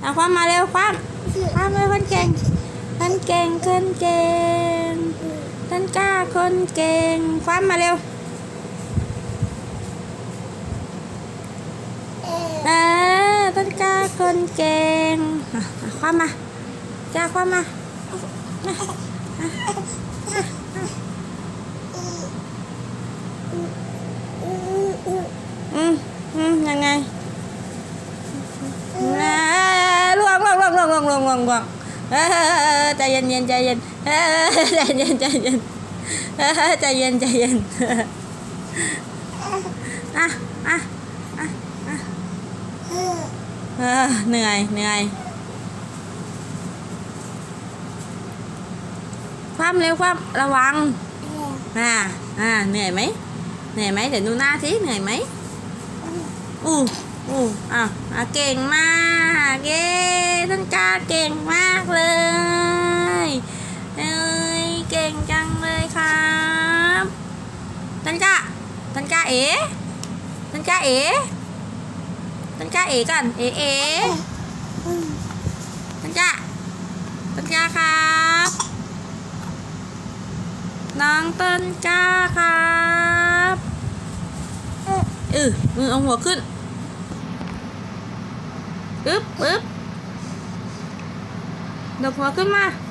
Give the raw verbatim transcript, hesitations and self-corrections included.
เอาความมาเร็วความความเลยคนเก่งคนเก่งคนเก่งต้นกล้าคนเก่งความมาเร็วเออต้นกล้าคนเก่งความมาจ้าความมาอืมอืมยังไงล่วงล่วงล่วงล่วงล่วงล่วงล่วงล่วงใจเย็นเย็นใจเย็นใจเย็นใจเย็นใจเย็นใจเย็นอ่ะอ่ะอ่ะอ่ะเหนื่อยเหนื่อยความเร็วความระวังอ่าอ่าเหนื่อยไหมเหนื่อยไหมเดี๋ยวดูหน้าสิเหนื่อยไหมอู้อู้อ่ะอ่ะเก่งมากเย้ต้นกล้าเก่งมากเลยเอ้ยเก่งจังเลยครับต้นกล้าต้นกล้าเอ๋ต้นกล้าเอ๋ต้นกล้าเอ๋ก่อนเอ๋เอ๋ต้นกล้าต้นกล้าครับน้องต้นกล้าครับเออมือเอาหัวขึ้นปึ๊บปึ๊บดกหัวขึ้นมา